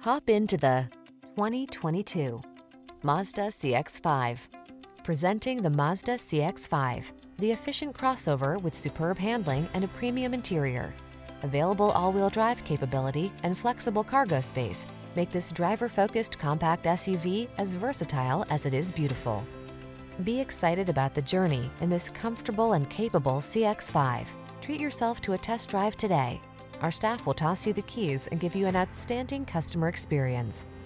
Hop into the 2022 Mazda CX-5. Presenting the Mazda CX-5, the efficient crossover with superb handling and a premium interior. Available all-wheel drive capability and flexible cargo space make this driver-focused compact SUV as versatile as it is beautiful. Be excited about the journey in this comfortable and capable CX-5. Treat yourself to a test drive today. Our staff will toss you the keys and give you an outstanding customer experience.